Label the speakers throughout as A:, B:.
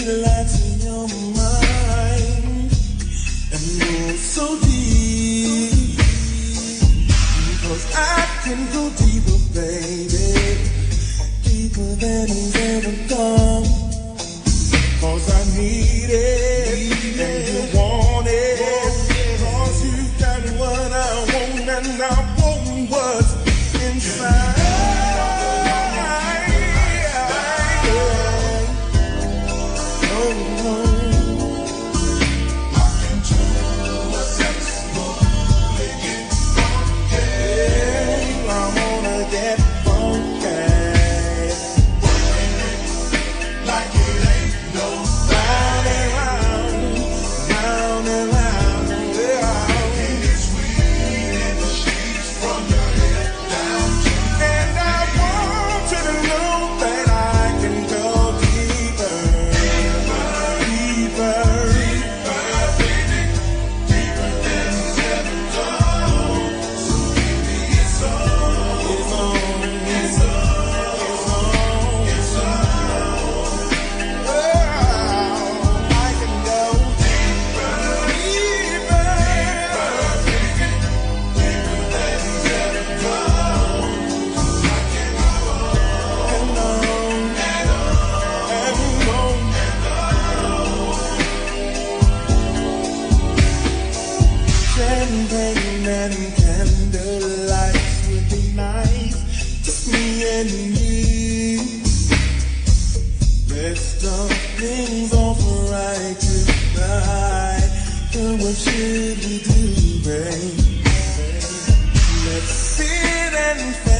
A: relax in your mind and move so deep. Cause I can go deeper, baby, deeper than you've ever gone. Cause I need it, and you want it. Cause you got what I want, and I want what's inside. Champagne and candlelight would be nice, just me and you. Let's start things off right tonight. And what should we do, babe? Let's sit and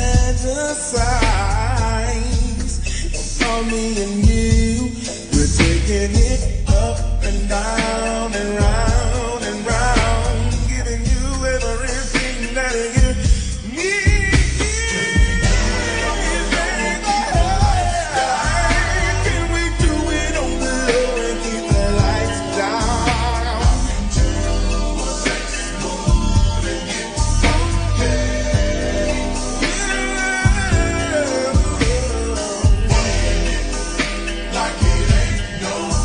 A: fantasize on me and you. We're taking it up and down and round and round, giving you everything that you need. Can we do it on the low and keep the lights down? Into a sex mode and get funky. Like it ain't no